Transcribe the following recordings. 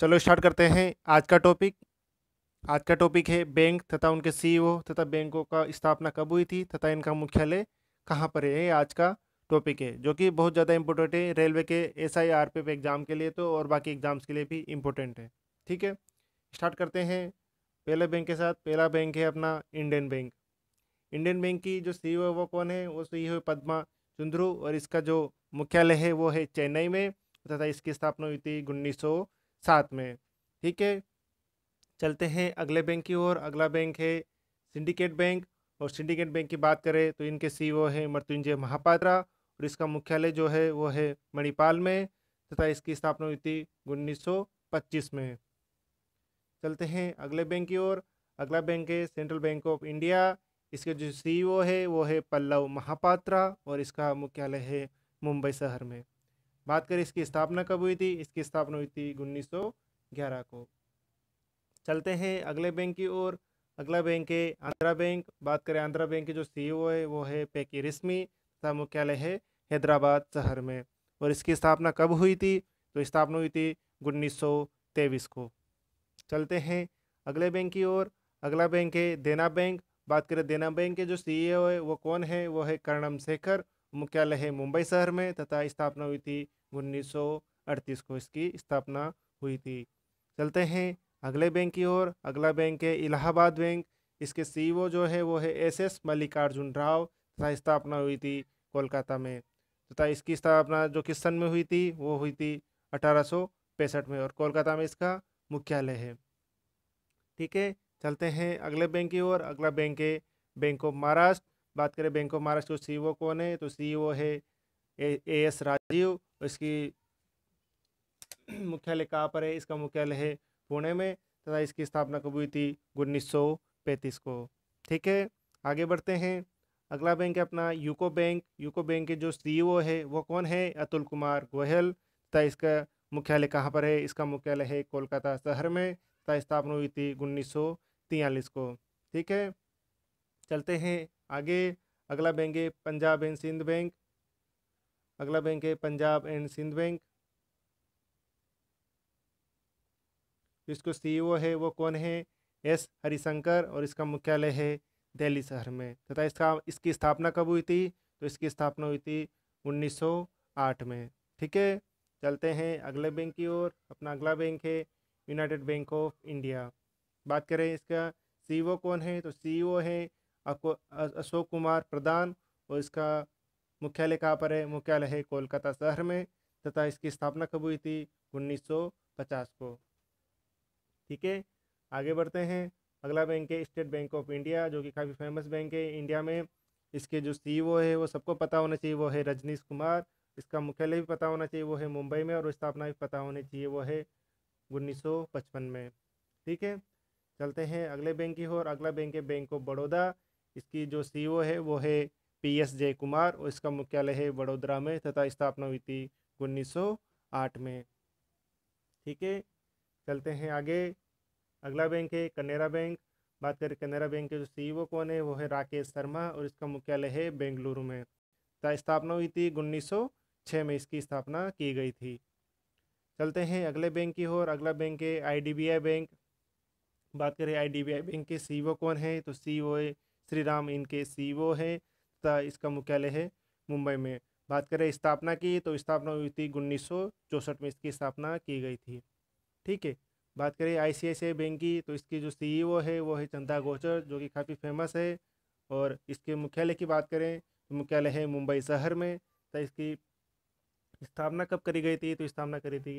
चलो स्टार्ट करते हैं आज का टॉपिक। आज का टॉपिक है बैंक तथा उनके सीईओ तथा बैंकों का स्थापना कब हुई थी तथा इनका मुख्यालय कहाँ पर है। ये आज का टॉपिक है जो कि बहुत ज़्यादा इंपॉर्टेंट है रेलवे के एसआई आरपीएफ एग्जाम के लिए तो और बाकी एग्जाम्स के लिए भी इम्पोर्टेंट है। ठीक है, स्टार्ट करते हैं पहले बैंक के साथ। पहला बैंक है अपना इंडियन बैंक। इंडियन बैंक की जो सीईओ है वो कौन है? वो सीईओ है पद्मा चुंद्रू और इसका जो मुख्यालय है वो है चेन्नई में तथा इसकी स्थापना हुई थी 1907 में। ठीक है, चलते हैं अगले बैंक की ओर। अगला बैंक है सिंडिकेट बैंक। और सिंडिकेट बैंक की बात करें तो इनके सीईओ है मृत्युंजय महापात्रा और इसका मुख्यालय जो है वो है मणिपाल में तथा इसकी स्थापना हुई थी 1925 में। चलते हैं अगले बैंक की ओर। अगला बैंक है सेंट्रल बैंक ऑफ इंडिया। इसके जो सीईओ है वो है पल्लव महापात्रा और इसका मुख्यालय है मुंबई शहर में। बात करें इसकी स्थापना कब हुई थी? इसकी स्थापना हुई थी 1911 को। चलते हैं अगले बैंक की ओर। अगला बैंक है आंध्रा बैंक। बात करें आंध्रा बैंक के जो सीईओ है वो है पेकी रिस्मी तथा मुख्यालय है हैदराबाद शहर में। और इसकी स्थापना कब हुई थी? तो स्थापना हुई थी 1923 को। चलते हैं अगले बैंक की ओर। अगला बैंक है देना बैंक। बात करें देना बैंक के जो सीईओ है वो कौन है? वो है कर्णम शेखर। मुख्यालय है मुंबई शहर में तथा स्थापना हुई थी 1938 को इसकी स्थापना हुई थी। चलते हैं अगले बैंक की ओर। अगला बैंक है इलाहाबाद बैंक। इसके सीईओ जो है वो है एसएस मल्लिकार्जुन राव तथा स्थापना हुई थी कोलकाता में तथा इसकी स्थापना जो किस सन में हुई थी वो हुई थी 1865 में और कोलकाता में इसका मुख्यालय है। ठीक है, चलते हैं अगले बैंक की ओर। अगला बैंक है बैंक ऑफ महाराष्ट्र। बात करें बैंक ऑफ महाराष्ट्र के सीईओ कौन है? तो सीईओ है एएस राजीव और इसकी मुख्यालय कहाँ पर है? इसका मुख्यालय है पुणे में तथा इसकी स्थापना कब हुई थी? 1935 को। ठीक है, आगे बढ़ते हैं। अगला बैंक है अपना यूको बैंक। यूको बैंक के जो सीईओ है वो कौन है? अतुल कुमार गोयल तथा इसका मुख्यालय कहाँ पर है? इसका मुख्यालय है कोलकाता शहर में तथा स्थापना हुई थी 1943 को। ठीक है, चलते हैं आगे। अगला बैंक है पंजाब एंड सिंध बैंक। अगला बैंक है पंजाब एंड सिंध बैंक। जिसको सीईओ है वो कौन है? एस हरिशंकर और इसका मुख्यालय है दिल्ली शहर में तथा इसकी स्थापना कब हुई थी? तो इसकी स्थापना हुई थी 1908 में। ठीक है, चलते हैं अगले बैंक की ओर। अपना अगला बैंक है यूनाइटेड बैंक ऑफ इंडिया। बात करें इसका सीईओ कौन है? तो सीईओ है अशोक कुमार प्रधान और इसका मुख्यालय कहाँ पर है? मुख्यालय है कोलकाता शहर में तथा इसकी स्थापना कब हुई थी? 1950 को। ठीक है, आगे बढ़ते हैं। अगला बैंक है स्टेट बैंक ऑफ इंडिया जो कि काफ़ी फेमस बैंक है इंडिया में। इसके जो सीईओ है वो सबको पता होना चाहिए, वो है रजनीश कुमार। इसका मुख्यालय भी पता होना चाहिए, वो है मुंबई में और स्थापना भी पता होनी चाहिए, वो है 1955 में। ठीक है, चलते हैं अगले बैंक की ओर। अगला बैंक है बैंक ऑफ बड़ौदा। इसकी जो सीईओ है वो है पीएस जय कुमार और इसका मुख्यालय है वडोदरा में तथा स्थापना हुई थी 1908 में। ठीक है, चलते हैं आगे। अगला बैंक है कनेरा बैंक। बात करें कनेरा बैंक के जो सीईओ कौन है? वो है राकेश शर्मा और इसका मुख्यालय है बेंगलुरु में तथा स्थापना हुई थी 1906 में इसकी स्थापना की गई थी। चलते हैं अगले बैंक की ओर। अगला बैंक है आईडीबीआई बैंक। बात करें आईडीबीआई बैंक के सीईओ कौन है? तो सीईओ है श्री राम, इनके सीईओ है तथा इसका मुख्यालय है मुंबई में। बात करें स्थापना की तो स्थापना हुई थी 1964 में इसकी स्थापना की गई थी। ठीक है, बात करें आईसीआईसीआई बैंक की तो इसकी जो सीईओ है वो है चंदा कोचर जो कि काफ़ी फेमस है। और इसके मुख्यालय की बात करें तो मुख्यालय है मुंबई शहर में। तो इसकी स्थापना कब करी गई थी? तो स्थापना करी थी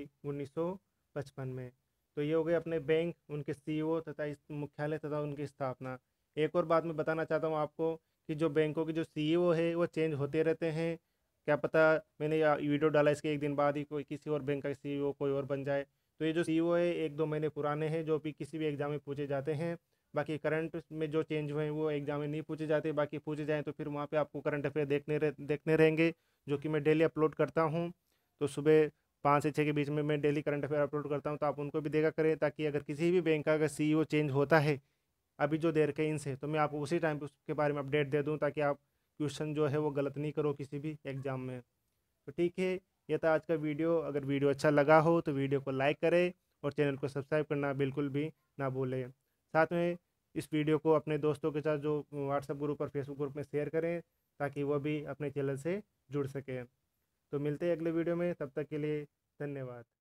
1955 में। तो ये हो गए अपने बैंक, उनके सीईओ तथा इस मुख्यालय तथा उनकी स्थापना। एक और बात मैं बताना चाहता हूँ आपको कि जो बैंकों के जो सीईओ है वो चेंज होते रहते हैं। क्या पता मैंने वीडियो डाला इसके एक दिन बाद ही कोई किसी और बैंक का सीईओ कोई और बन जाए। तो ये जो सीईओ है 1-2 महीने पुराने हैं जो भी किसी भी एग्जाम में पूछे जाते हैं। बाकी करंट में जो चेंज हुए हैं वो एग्जाम में नहीं पूछे जाते, बाकी पूछे जाएँ तो फिर वहाँ पे आपको करंट अफेयर देखने रहेंगे जो कि मैं डेली अपलोड करता हूँ। तो सुबह 5 से 6 के बीच में मैं डेली करंट अफेयर अपलोड करता हूँ, तो आप उनको भी देखा करें ताकि अगर किसी भी बैंक का अगर सीईओ चेंज होता है अभी जो देर के इनसे, तो मैं आपको उसी टाइम पे उसके बारे में अपडेट दे दूँ ताकि आप क्वेश्चन जो है वो गलत नहीं करो किसी भी एग्ज़ाम में। तो ठीक है, ये था आज का वीडियो। अगर वीडियो अच्छा लगा हो तो वीडियो को लाइक करें और चैनल को सब्सक्राइब करना बिल्कुल भी ना भूलें। साथ में इस वीडियो को अपने दोस्तों के साथ जो व्हाट्सएप ग्रुप और फेसबुक ग्रुप में शेयर करें, ताकि वह भी अपने चैनल से जुड़ सकें। तो मिलते हैं अगले वीडियो में, तब तक के लिए धन्यवाद।